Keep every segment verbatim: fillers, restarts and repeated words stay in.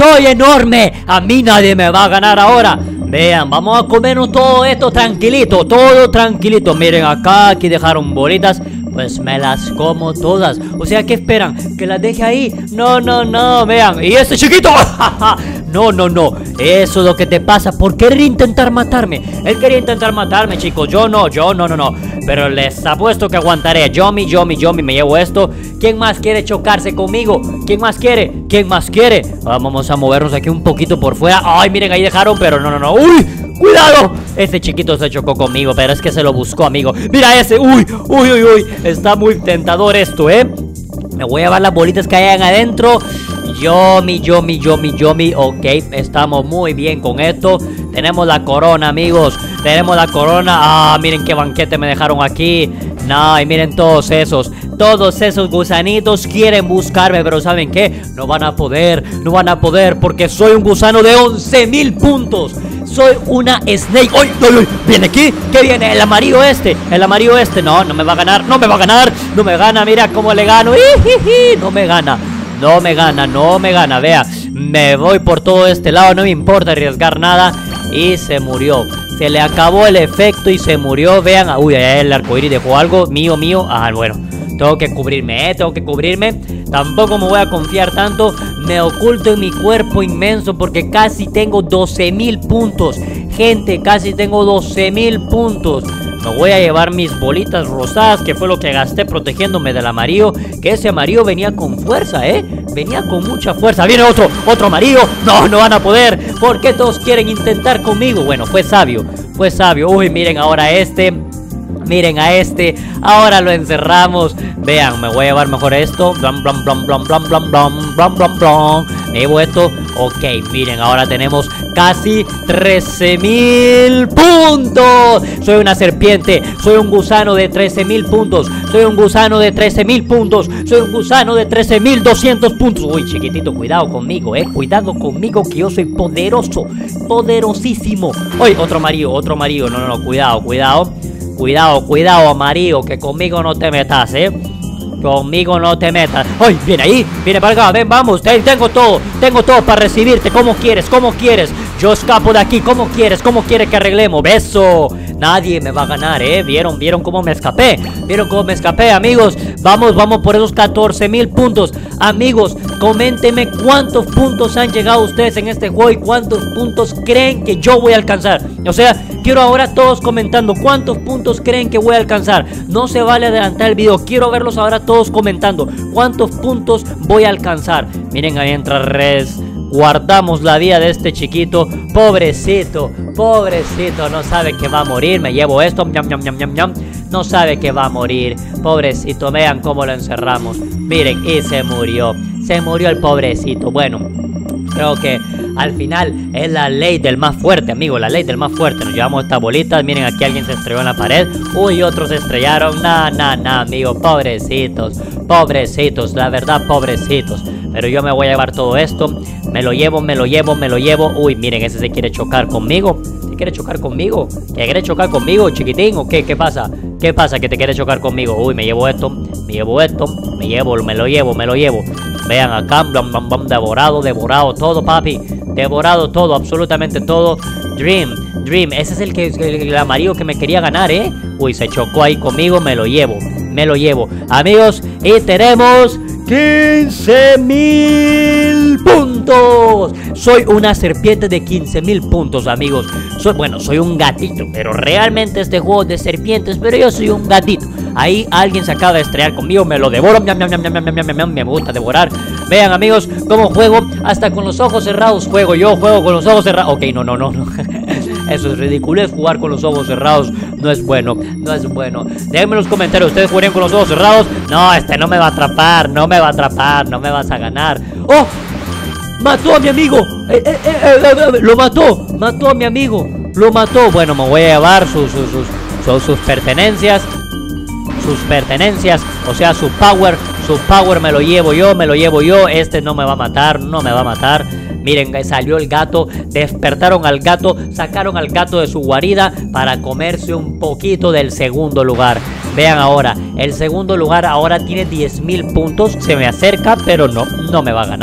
Soy enorme. A mí nadie me va a ganar ahora. Vean, vamos a comernos todo esto tranquilito, todo tranquilito. Miren acá, aquí dejaron bolitas. Pues me las como todas. O sea, ¿qué esperan? ¿Que las deje ahí? No, no, no, vean. ¿Y este chiquito? No, no, no. Eso es lo que te pasa por querer intentar matarme. Él quería intentar matarme, chicos. Yo no, yo no, no, no. Pero les apuesto que aguantaré. Yomi, Yomi, Yomi, me llevo esto. ¿Quién más quiere chocarse conmigo? ¿Quién más quiere? ¿Quién más quiere? Vamos a movernos aquí un poquito por fuera. Ay, miren, ahí dejaron, pero no, no, no. ¡Uy! ¡Cuidado! Este chiquito se chocó conmigo, pero es que se lo buscó, amigo. ¡Mira ese! ¡Uy! ¡Uy, uy, uy! Está muy tentador esto, ¿eh? Me voy a llevar las bolitas que hayan adentro. Yomi, Yomi, Yomi, Yomi. Ok, estamos muy bien con esto. Tenemos la corona, amigos. Tenemos la corona. Ah, miren qué banquete me dejaron aquí. No, y miren todos esos. Todos esos gusanitos quieren buscarme, pero ¿saben qué? No van a poder, no van a poder, porque soy un gusano de once mil puntos. Soy una Snake. ¡Ay, ay, ay! ¿Viene aquí? ¿Qué viene? El amarillo este. El amarillo este. No, no me va a ganar. No me va a ganar. No me gana. Mira cómo le gano. ¡Ijiji! No me gana. No me gana. No me gana. Vea. Me voy por todo este lado. No me importa arriesgar nada. Y se murió. Se le acabó el efecto y se murió. Vean. Uy, el arcoíris dejó algo. Mío, mío. Ah, bueno. Tengo que cubrirme, ¿eh? Tengo que cubrirme. Tampoco me voy a confiar tanto. Me oculto en mi cuerpo inmenso porque casi tengo doce mil puntos. Gente, casi tengo doce mil puntos. Me voy a llevar mis bolitas rosadas, que fue lo que gasté protegiéndome del amarillo. Que ese amarillo venía con fuerza, ¿eh? Venía con mucha fuerza. Viene otro, otro amarillo. No, no van a poder. ¿Por qué todos quieren intentar conmigo? Bueno, fue sabio, fue sabio. Uy, miren ahora este. Miren a este, ahora lo encerramos. Vean, me voy a llevar mejor esto. Blam, blam, blam, blam, blam, blam, blam, blam, blam, blam. Me llevo esto. Ok, miren, ahora tenemos casi trece mil puntos. Soy una serpiente, soy un gusano de trece mil puntos. Soy un gusano de trece mil puntos. Soy un gusano de trece mil doscientos puntos. Uy, chiquitito, cuidado conmigo, eh. Cuidado conmigo que yo soy poderoso. Poderosísimo. Uy, otro amarillo, otro amarillo. No, no, no, cuidado, cuidado. Cuidado, cuidado, amarillo, que conmigo no te metas, ¿eh? Conmigo no te metas. ¡Ay! Viene ahí, viene para acá, ven, vamos. Tengo todo, tengo todo para recibirte. ¿Cómo quieres? ¿Cómo quieres? Yo escapo de aquí. ¿Cómo quieres? ¿Cómo quieres que arreglemos? ¡Beso! Nadie me va a ganar, ¿eh? ¿Vieron? ¿Vieron cómo me escapé? ¿Vieron cómo me escapé, amigos? Vamos, vamos por esos catorce mil puntos. Amigos, coméntenme cuántos puntos han llegado ustedes en este juego y cuántos puntos creen que yo voy a alcanzar. O sea, quiero ahora todos comentando cuántos puntos creen que voy a alcanzar. No se vale adelantar el video. Quiero verlos ahora todos comentando cuántos puntos voy a alcanzar. Miren, ahí entra Res. Guardamos la vida de este chiquito. Pobrecito, pobrecito. No sabe que va a morir. Me llevo esto. Ñam, ñam, ñam, ñam, ñam. No sabe que va a morir. Pobrecito, vean cómo lo encerramos. Miren, y se murió. Se murió el pobrecito. Bueno, creo que al final es la ley del más fuerte, amigo. La ley del más fuerte. Nos llevamos estas bolitas. Miren, aquí alguien se estrelló en la pared. Uy, otros se estrellaron. Nah, nah, nah, amigo. Pobrecitos. Pobrecitos. La verdad, pobrecitos. Pero yo me voy a llevar todo esto. Me lo llevo, me lo llevo, me lo llevo. Uy, miren, ese se quiere chocar conmigo. ¿Se quiere chocar conmigo? ¿Que quiere chocar conmigo, chiquitín? ¿O qué? ¿Qué pasa? ¿Qué pasa que te quiere chocar conmigo? Uy, me llevo esto. Me llevo esto. Me llevo, me lo llevo, me lo llevo. Vean acá, blam, blam, blam, devorado, devorado todo, papi. Devorado todo, absolutamente todo. Dream, Dream, ese es el, que, el, el amarillo que me quería ganar, ¿eh? Uy, se chocó ahí conmigo, me lo llevo. Me lo llevo. Amigos, y tenemos quince mil puntos. Soy una serpiente de quince mil puntos, amigos. Soy, bueno, soy un gatito, pero realmente este juego es de serpientes, pero yo soy un gatito. Ahí alguien se acaba de estrellar conmigo, me lo devoro. Miam, miam, miam, miam, miam, miam, miam, me gusta devorar. Vean, amigos, cómo juego. Hasta con los ojos cerrados juego. Yo juego con los ojos cerrados. Ok, no, no, no, no. Eso es ridículo, es jugar con los ojos cerrados. No es bueno, no es bueno. Déjenme en los comentarios, ¿ustedes jugarían con los ojos cerrados? No, este no me va a atrapar, no me va a atrapar, no me vas a ganar. ¡Oh! ¡Mató a mi amigo! Eh, eh, eh, eh, eh, ¡Lo mató! ¡Mató a mi amigo! ¡Lo mató! Bueno, me voy a llevar sus, sus, sus, sus, sus pertenencias. Sus pertenencias, o sea, su power. Su power me lo llevo yo, me lo llevo yo. Este no me va a matar, no me va a matar. Miren, salió el gato, despertaron al gato, sacaron al gato de su guarida para comerse un poquito del segundo lugar. Vean ahora, el segundo lugar ahora tiene diez mil puntos. Se me acerca, pero no, no me va a ganar.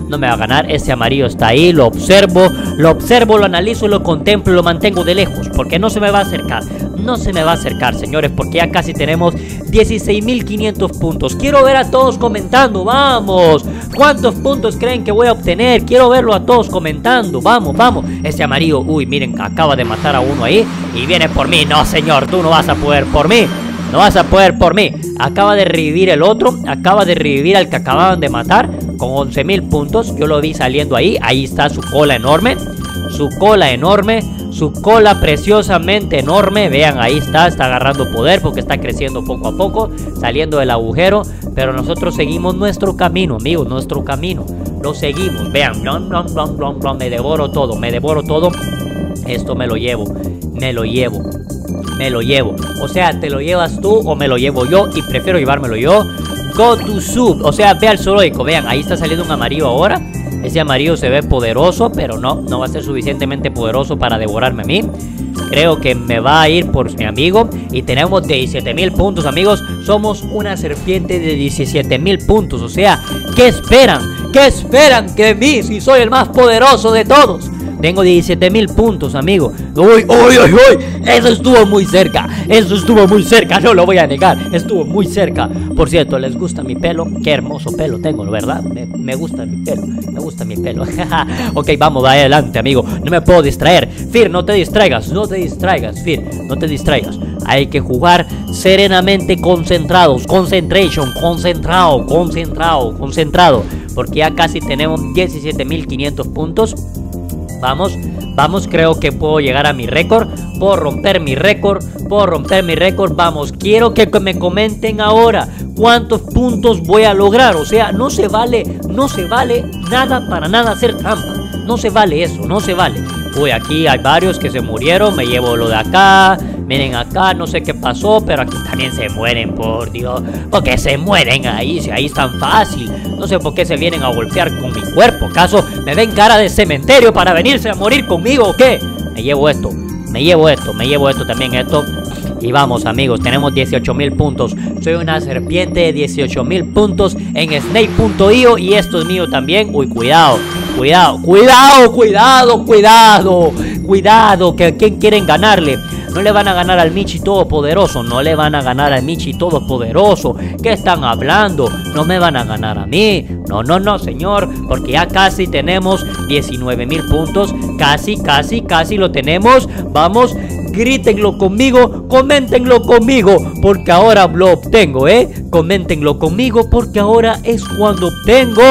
no me va a ganar. Ese amarillo está ahí, lo observo, lo observo, lo analizo, lo contemplo y lo mantengo de lejos, porque no se me va a acercar. No se me va a acercar, señores, porque ya casi tenemos dieciséis mil quinientos puntos. Quiero ver a todos comentando, vamos. ¿Cuántos puntos creen que voy a obtener? Quiero verlo a todos comentando, vamos, vamos. Ese amarillo, uy, miren, acaba de matar a uno ahí y viene por mí. No, señor, tú no vas a poder por mí. No vas a poder por mí. Acaba de revivir el otro. Acaba de revivir al que acababan de matar con once mil puntos. Yo lo vi saliendo ahí. Ahí está su cola enorme. Su cola enorme. Su cola preciosamente enorme. Vean, ahí está. Está agarrando poder porque está creciendo poco a poco. Saliendo del agujero. Pero nosotros seguimos nuestro camino, amigos. Nuestro camino. Lo seguimos. Vean. Blom, blom, blom, blom, blom. Me devoro todo. Me devoro todo. Esto me lo llevo. Me lo llevo. Me lo llevo. O sea, te lo llevas tú o me lo llevo yo. Y prefiero llevármelo yo. Go to sub. O sea, ve al zoológico. Vean, ahí está saliendo un amarillo ahora. Ese amarillo se ve poderoso, pero no, no va a ser suficientemente poderoso para devorarme a mí. Creo que me va a ir por mi amigo. Y tenemos diecisiete mil puntos, amigos. Somos una serpiente de diecisiete mil puntos. O sea, ¿qué esperan? ¿Qué esperan de mí si soy el más poderoso de todos? Tengo diecisiete mil puntos, amigo. Uy, uy, uy, uy. Eso estuvo muy cerca. Eso estuvo muy cerca. No lo voy a negar. Estuvo muy cerca. Por cierto, ¿les gusta mi pelo? Qué hermoso pelo tengo, ¿verdad? Me, me gusta mi pelo. Me gusta mi pelo. Ok, vamos, va adelante, amigo. No me puedo distraer. Fir, no te distraigas. No te distraigas, Fir. No te distraigas. Hay que jugar serenamente, concentrados. Concentration. Concentrado. Concentrado. Concentrado. Porque ya casi tenemos diecisiete mil quinientos puntos. Vamos, vamos, creo que puedo llegar a mi récord. Puedo romper mi récord. Puedo romper mi récord. Vamos, quiero que me comenten ahora cuántos puntos voy a lograr. O sea, no se vale, no se vale nada, para nada hacer trampa. No se vale eso, no se vale. Uy, aquí hay varios que se murieron. Me llevo lo de acá. Miren acá, no sé qué pasó, pero aquí también se mueren, por Dios. ¿Por qué se mueren ahí? Si ahí es tan fácil. No sé por qué se vienen a golpear con mi cuerpo. ¿Acaso me ven cara de cementerio para venirse a morir conmigo o qué? Me llevo esto, me llevo esto, me llevo esto también, esto. Y vamos, amigos, tenemos dieciocho mil puntos. Soy una serpiente de dieciocho mil puntos en snake punto i o y esto es mío también. Uy, cuidado, cuidado, cuidado, cuidado, cuidado. Cuidado, que a quién quieren ganarle. No le van a ganar al Michi Todopoderoso. No le van a ganar al Michi Todopoderoso. ¿Qué están hablando? No me van a ganar a mí. No, no, no, señor. Porque ya casi tenemos diecinueve mil puntos. Casi, casi, casi lo tenemos. Vamos, grítenlo conmigo. Coméntenlo conmigo. Porque ahora lo obtengo, ¿eh? Coméntenlo conmigo. Porque ahora es cuando obtengo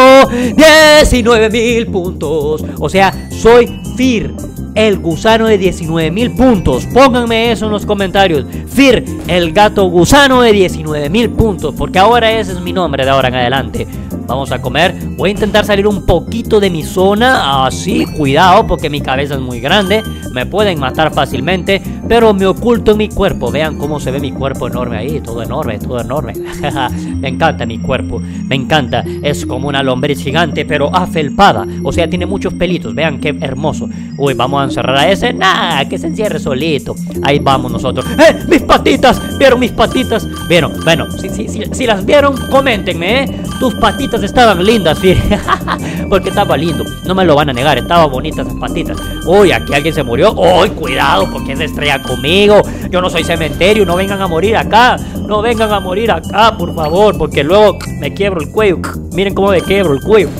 diecinueve mil puntos. O sea, soy Fir, el gusano de diecinueve mil puntos. Pónganme eso en los comentarios. Fir, el gato gusano de diecinueve mil puntos. Porque ahora ese es mi nombre de ahora en adelante. Vamos a comer. Voy a intentar salir un poquito de mi zona. Así, cuidado, porque mi cabeza es muy grande. Me pueden matar fácilmente, pero me oculto en mi cuerpo. Vean cómo se ve mi cuerpo enorme ahí. Todo enorme, todo enorme. Me encanta mi cuerpo. Me encanta. Es como una lombriz gigante, pero afelpada. O sea, tiene muchos pelitos. Vean qué hermoso. Uy, vamos a encerrar a ese. Nah, que se encierre solito. Ahí vamos nosotros. ¡Eh! ¡Mis patitas! ¿Vieron mis patitas? ¿Vieron? Bueno, si, si, si, si las vieron, coméntenme, ¿eh? Tus patitas estaban lindas, Fir. Porque estaba lindo. No me lo van a negar. Estaban bonitas esas patitas. Uy, aquí alguien se murió. Uy, cuidado, porque se estrella conmigo. Yo no soy cementerio. No vengan a morir acá. No vengan a morir acá, por favor. Porque luego me quiebro el cuello. Miren cómo me quiebro el cuello.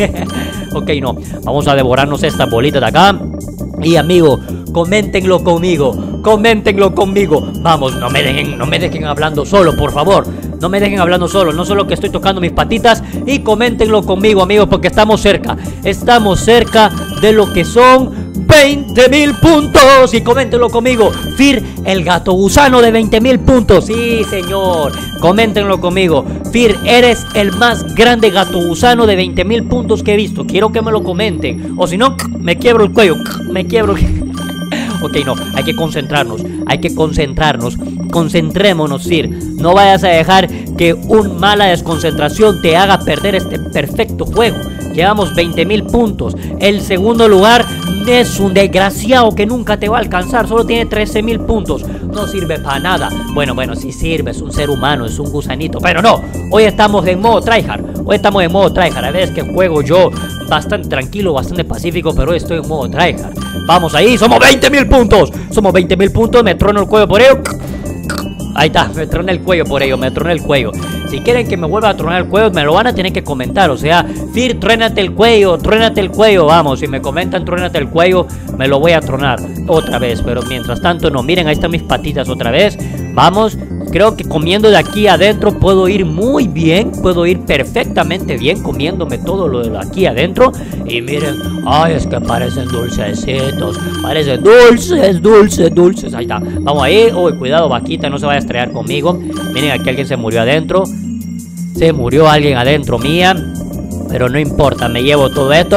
Ok, no. Vamos a devorarnos estas bolitas de acá. Y amigo, coméntenlo conmigo. Coméntenlo conmigo. Vamos, no me dejen, no me dejen hablando solo, por favor. No me dejen hablando solo. No solo que estoy tocando mis patitas. Y coméntenlo conmigo, amigos, porque estamos cerca. Estamos cerca de lo que son veinte mil puntos. Y coméntenlo conmigo. Fir, el gato gusano de veinte mil puntos. Sí, señor. Coméntenlo conmigo. Fir, eres el más grande gato gusano de veinte mil puntos que he visto. Quiero que me lo comenten. O si no, me quiebro el cuello. Me quiebro. Ok, no, hay que concentrarnos. Hay que concentrarnos. Concentrémonos, Fir. No vayas a dejar que una mala desconcentración te haga perder este perfecto juego. Llevamos veinte mil puntos. El segundo lugar es un desgraciado que nunca te va a alcanzar. Solo tiene trece mil puntos. No sirve para nada. Bueno, bueno, sí sirve. Es un ser humano, es un gusanito. Pero no, hoy estamos en modo tryhard. Hoy estamos en modo tryhard. A veces que juego yo bastante tranquilo, bastante pacífico, pero hoy estoy en modo tryhard. Vamos ahí, somos veinte mil puntos. Somos veinte mil puntos, me trono el cuello por ello. Ahí está, me troné el cuello por ello, me troné el cuello. Si quieren que me vuelva a tronar el cuello, me lo van a tener que comentar. O sea, Fir, truénate el cuello, truénate el cuello. Vamos, si me comentan truénate el cuello, me lo voy a tronar otra vez. Pero mientras tanto, no, miren, ahí están mis patitas otra vez. Vamos, creo que comiendo de aquí adentro puedo ir muy bien. Puedo ir perfectamente bien comiéndome todo lo de aquí adentro. Y miren, ay, es que parecen dulcecitos. Parecen dulces, dulces, dulces. Ahí está, vamos ahí. Uy, cuidado, vaquita, no se vaya a estrellar conmigo. Miren, aquí alguien se murió adentro. Se murió alguien adentro mía. Pero no importa, me llevo todo esto.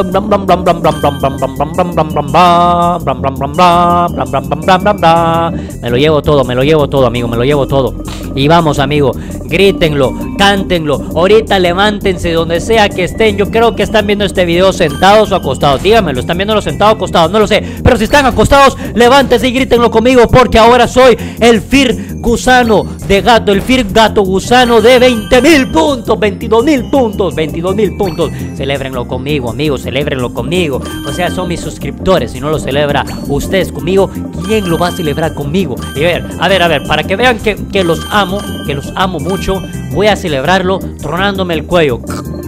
Me lo llevo todo, me lo llevo todo, amigo, me lo llevo todo. Y vamos, amigo, grítenlo, cántenlo. Ahorita levántense donde sea que estén. Yo creo que están viendo este video sentados o acostados. Díganmelo, ¿están viéndolo sentados o acostados? No lo sé. Pero si están acostados, levántense y grítenlo conmigo, porque ahora soy el Fir Gusano de gato. El Fir Gato Gusano de veinte mil puntos, veintidós mil puntos, veintidós mil puntos. Celébrenlo conmigo, amigos, celébrenlo conmigo. O sea, son mis suscriptores. Si no lo celebra ustedes conmigo, ¿quién lo va a celebrar conmigo? Y a ver, a ver, a ver, para que vean que, que los amo, que los amo mucho, voy a celebrarlo tronándome el cuello.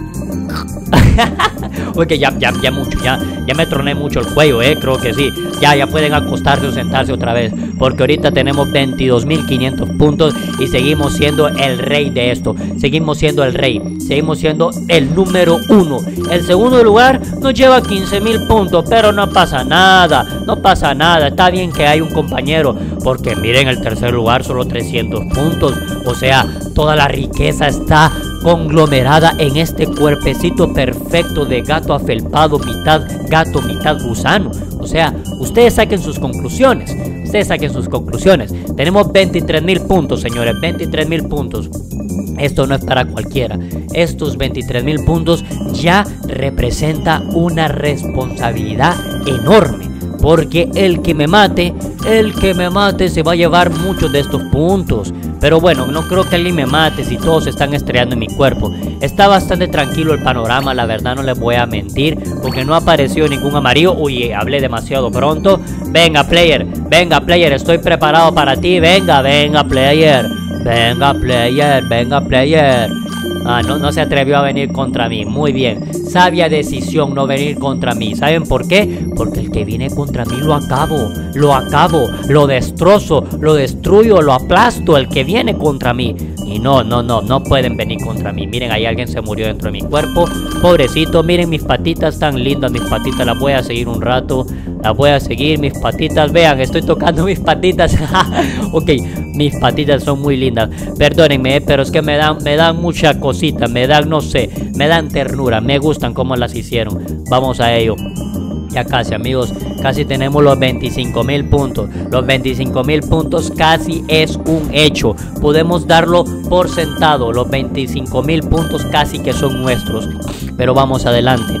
Oye, ya, ya, ya mucho, ya, ya me troné mucho el cuello, eh, creo que sí. Ya, ya pueden acostarse o sentarse otra vez, porque ahorita tenemos veintidós mil quinientos puntos y seguimos siendo el rey de esto. Seguimos siendo el rey, seguimos siendo el número uno. El segundo lugar nos lleva quince mil puntos, pero no pasa nada, no pasa nada. Está bien que hay un compañero, porque miren, el tercer lugar solo trescientos puntos. O sea, toda la riqueza está conglomerada en este cuerpecito perfecto de gato afelpado, mitad gato, mitad gusano. O sea, ustedes saquen sus conclusiones. Ustedes saquen sus conclusiones. Tenemos veintitrés mil puntos, señores, veintitrés mil puntos. Esto no es para cualquiera. Estos veintitrés mil puntos ya representa una responsabilidad enorme. Porque el que me mate, el que me mate se va a llevar muchos de estos puntos. Pero bueno, no creo que alguien me mate si todos están estrellando en mi cuerpo. Está bastante tranquilo el panorama, la verdad no les voy a mentir, porque no apareció ningún amarillo. Uy, hablé demasiado pronto. Venga, player, venga, player, estoy preparado para ti. Venga, venga, player. Venga, player, venga, player. Ah, no, no se atrevió a venir contra mí. Muy bien, sabia decisión no venir contra mí. ¿Saben por qué? Porque el que viene contra mí lo acabo. Lo acabo, lo destrozo, lo destruyo, lo aplasto. El que viene contra mí. Y no, no, no, no pueden venir contra mí. Miren, ahí alguien se murió dentro de mi cuerpo. Pobrecito, miren mis patitas tan lindas. Mis patitas las voy a seguir un rato. Las voy a seguir, mis patitas. Vean, estoy tocando mis patitas. Ok, mis patitas son muy lindas. Perdónenme, pero es que me dan, me dan mucha cosita. Me dan, no sé, me dan ternura. Me gustan cómo las hicieron. Vamos a ello. Ya casi, amigos, casi tenemos los veinticinco mil puntos. Los veinticinco mil puntos casi es un hecho. Podemos darlo por sentado. Los veinticinco mil puntos casi que son nuestros. Pero vamos adelante.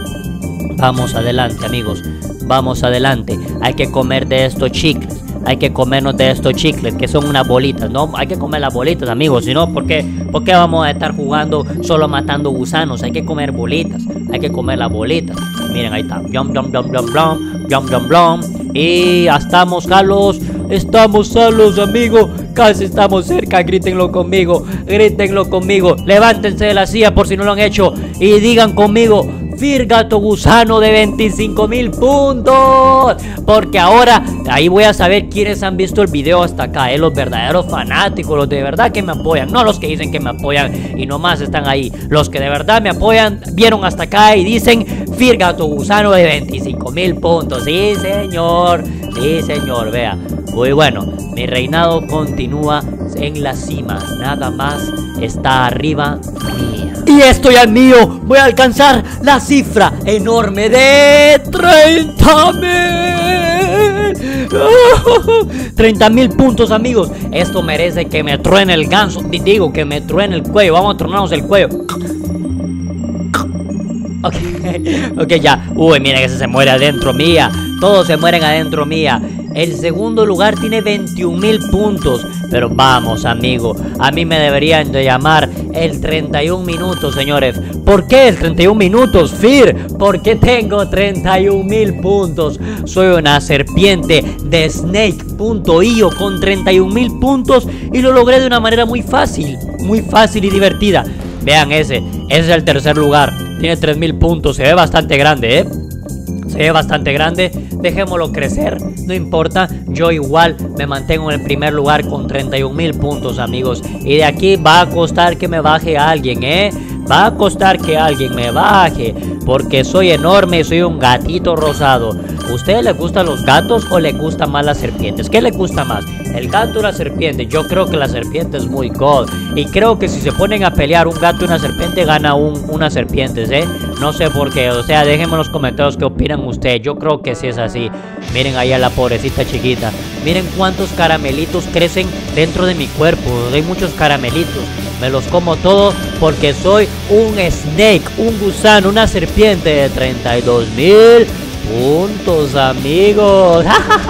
Vamos adelante, amigos. Vamos adelante. Hay que comer de estos chicles. Hay que comernos de estos chicles, que son unas bolitas, ¿no? Hay que comer las bolitas, amigos. Si no, ¿por qué, ¿por qué vamos a estar jugando solo matando gusanos? Hay que comer bolitas. Hay que comer las bolitas. Miren, ahí está. Blum, blum, blum, blum, blum, blum, blum, blum. Y ya estamos salos. Estamos salos, amigos. Casi estamos cerca. Grítenlo conmigo. Grítenlo conmigo. Levántense de la silla por si no lo han hecho. Y digan conmigo: Fir Gato Gusano de veinticinco mil puntos. Porque ahora ahí voy a saber quiénes han visto el video hasta acá, ¿eh? Los verdaderos fanáticos, los de verdad que me apoyan. No los que dicen que me apoyan y nomás están ahí. Los que de verdad me apoyan, vieron hasta acá y dicen Fir Gato Gusano de veinticinco mil puntos. Sí, señor. Sí, señor, vea. Muy bueno, mi reinado continúa en la cima. Nada más está arriba mía. Y esto ya es mío. Voy a alcanzar la cifra enorme de treinta mil. treinta mil puntos, amigos. Esto merece que me truene el ganso. Digo, que me truene el cuello. Vamos a tronarnos el cuello. Ok, ok, ya. Uy, mira que ese se muere adentro mía. Todos se mueren adentro mía. El segundo lugar tiene veintiún mil puntos. Pero vamos, amigo, a mí me deberían de llamar el treinta y un minutos, señores, ¿Por qué treinta y un minutos, Fir? Porque tengo treinta y un mil puntos. Soy una serpiente de Snake punto i o con treinta y un mil puntos y lo logré de una manera muy fácil, muy fácil y divertida. Vean ese, ese es el tercer lugar. Tiene tres mil puntos, se ve bastante grande, ¿eh? Se ve bastante grande, dejémoslo crecer, no importa. Yo igual me mantengo en el primer lugar con treinta y un mil puntos, amigos. Y de aquí va a costar que me baje alguien, ¿eh? Va a costar que alguien me baje, porque soy enorme, soy un gatito rosado. ¿A usted le gustan los gatos o le gustan más las serpientes? ¿Qué le gusta más? ¿El gato o la serpiente? Yo creo que la serpiente es muy god. Y creo que si se ponen a pelear un gato y una serpiente, gana un, una serpiente, ¿eh? No sé por qué, o sea, déjenme en los comentarios qué opinan ustedes. Yo creo que sí es así. Miren ahí a la pobrecita chiquita. Miren cuántos caramelitos crecen dentro de mi cuerpo. Hay muchos caramelitos. Me los como todos porque soy un snake, un gusano, una serpiente de treinta y dos mil puntos, amigos.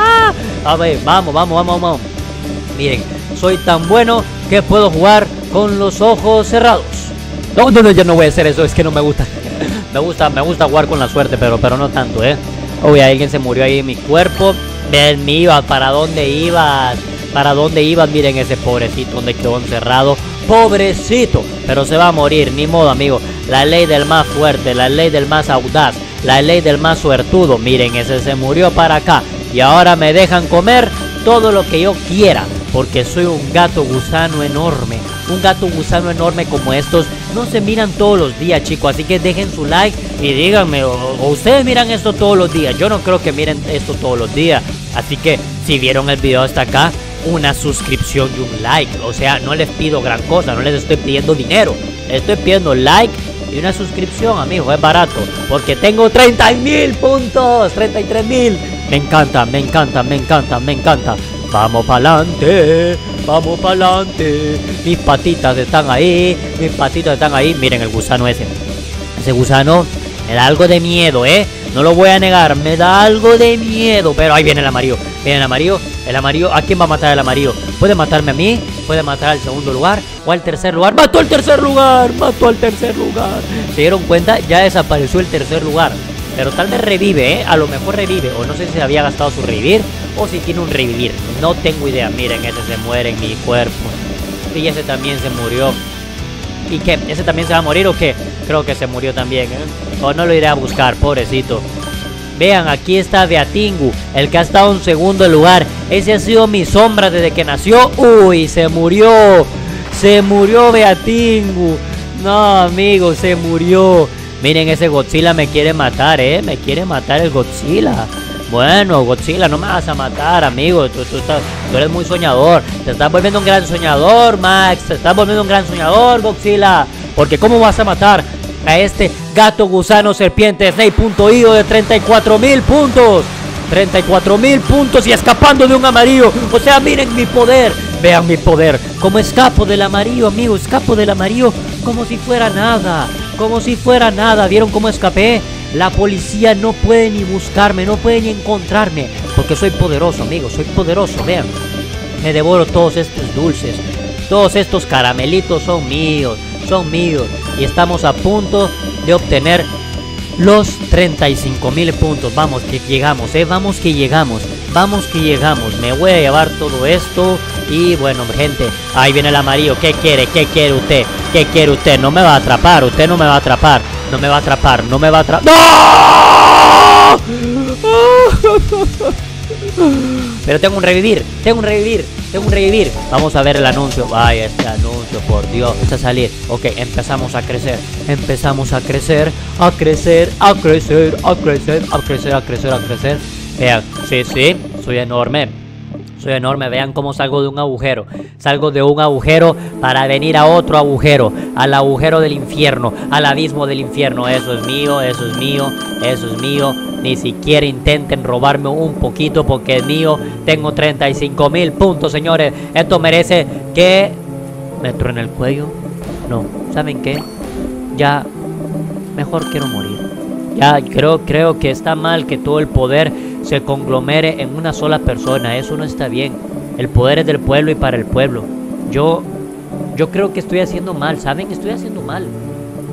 A ver, vamos, vamos, vamos, vamos. Miren, soy tan bueno que puedo jugar con los ojos cerrados. No, no, no, yo no voy a hacer eso, es que no me gusta. Me gusta, me gusta jugar con la suerte, pero, pero no tanto, ¿eh? Uy, alguien se murió ahí en mi cuerpo. Ven, mío, ¿para dónde ibas? ¿Para dónde ibas? Miren ese pobrecito donde quedó encerrado. Pobrecito, pero se va a morir, ni modo, amigo. La ley del más fuerte, la ley del más audaz, la ley del más suertudo. Miren, ese se murió para acá. Y ahora me dejan comer todo lo que yo quiera, porque soy un gato gusano enorme. Un gato gusano enorme como estos no se miran todos los días, chicos. Así que dejen su like y díganme, o, o ustedes miran esto todos los días. Yo no creo que miren esto todos los días. Así que si vieron el video hasta acá, una suscripción y un like. O sea, no les pido gran cosa, no les estoy pidiendo dinero, les estoy pidiendo like y una suscripción, amigo, es barato. Porque tengo treinta mil puntos, treinta y tres mil. Me encanta, me encanta, me encanta, me encanta. Vamos para adelante, vamos para adelante. Mis patitas están ahí, mis patitas están ahí. Miren el gusano ese. Ese gusano me da algo de miedo, ¿eh? No lo voy a negar, me da algo de miedo. Pero ahí viene el amarillo, viene el amarillo. El amarillo, ¿a quién va a matar el amarillo? ¿Puede matarme a mí? ¿Puede matar al segundo lugar? ¿O al tercer lugar? ¡Mató al tercer lugar! ¡Mató al tercer lugar! ¿Se dieron cuenta? Ya desapareció el tercer lugar. Pero tal vez revive, ¿eh? A lo mejor revive. O no sé si había gastado su revivir o si tiene un revivir. No tengo idea. Miren, ese se muere en mi cuerpo. Y ese también se murió. ¿Y qué? ¿Ese también se va a morir o qué? Creo que se murió también, ¿eh? O no lo iré a buscar, pobrecito. Vean, aquí está Beatingu, el que ha estado en segundo lugar. Ese ha sido mi sombra desde que nació. Uy, se murió. Se murió Beatingu. No, amigo, se murió. Miren, ese Godzilla me quiere matar, ¿eh? Me quiere matar el Godzilla. Bueno, Godzilla, no me vas a matar, amigo. Tú, tú, estás, tú eres muy soñador. Te estás volviendo un gran soñador, Max. Te estás volviendo un gran soñador, Godzilla. Porque ¿cómo vas a matar a este gato gusano serpiente Snake punto i o de treinta y cuatro mil puntos? treinta y cuatro mil puntos y escapando de un amarillo. O sea, miren mi poder. Vean mi poder. Como escapo del amarillo, amigo. Escapo del amarillo como si fuera nada. Como si fuera nada. ¿Vieron cómo escapé? La policía no puede ni buscarme, no puede ni encontrarme, porque soy poderoso, amigo. Soy poderoso, vean. Me devoro todos estos dulces. Todos estos caramelitos son míos. Son míos. Y estamos a punto de obtener los treinta y cinco mil puntos. Vamos que llegamos, eh. Vamos que llegamos. Vamos que llegamos. Me voy a llevar todo esto. Y bueno, gente, ahí viene el amarillo. ¿Qué quiere? ¿Qué quiere usted? ¿Qué quiere usted? No me va a atrapar. Usted no me va a atrapar. No me va a atrapar. No me va a atrapar. ¡No! Pero tengo un revivir. Tengo un revivir. Tengo un revivir. Vamos a ver el anuncio. Vaya, este anuncio, por Dios. Está a salir. Ok, empezamos a crecer. Empezamos a crecer. A crecer. A crecer. A crecer. A crecer. A crecer. A crecer. Vean. Sí, sí. Soy enorme. Soy enorme, vean cómo salgo de un agujero. Salgo de un agujero para venir a otro agujero. Al agujero del infierno. Al abismo del infierno. Eso es mío, eso es mío, eso es mío. Ni siquiera intenten robarme un poquito porque es mío. Tengo treinta y cinco mil puntos, señores. Esto merece que me truene el cuello. No, ¿saben qué? Ya, mejor quiero morir. Ya, creo, creo que está mal que todo el poder se conglomere en una sola persona. Eso no está bien. El poder es del pueblo y para el pueblo. Yo, yo creo que estoy haciendo mal, ¿saben? Estoy haciendo mal.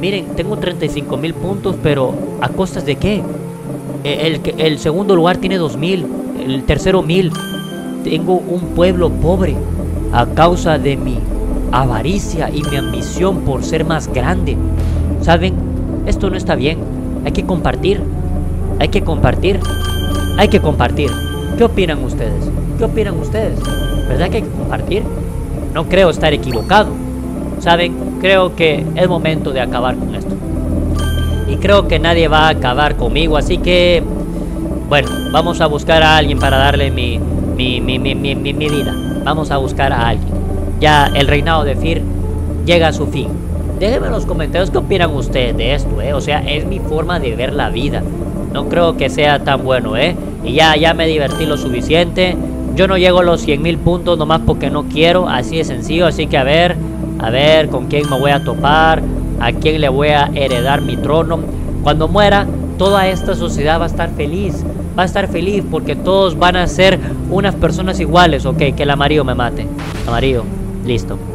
miren, tengo treinta y cinco mil puntos, pero ¿a costas de qué? El, el, el segundo lugar tiene dos mil, el tercero mil. Tengo un pueblo pobre a causa de mi avaricia y mi ambición por ser más grande. ¿Saben? Esto no está bien. Hay que compartir. Hay que compartir. Hay que compartir. ¿Qué opinan ustedes? ¿Qué opinan ustedes? ¿Verdad que hay que compartir? No creo estar equivocado. ¿Saben? Creo que es momento de acabar con esto. Y creo que nadie va a acabar conmigo. Así que, bueno, vamos a buscar a alguien para darle mi, mi, mi, mi, mi, mi, mi vida. Vamos a buscar a alguien. Ya el reinado de Fear llega a su fin. Déjenme en los comentarios qué opinan ustedes de esto, ¿eh? O sea, es mi forma de ver la vida. No creo que sea tan bueno, ¿eh? Y ya, ya me divertí lo suficiente. Yo no llego a los cien mil puntos nomás porque no quiero. Así de sencillo. Así que a ver, a ver con quién me voy a topar. A quién le voy a heredar mi trono. Cuando muera, toda esta sociedad va a estar feliz. Va a estar feliz porque todos van a ser unas personas iguales. Ok, que el amarillo me mate. Amarillo, listo.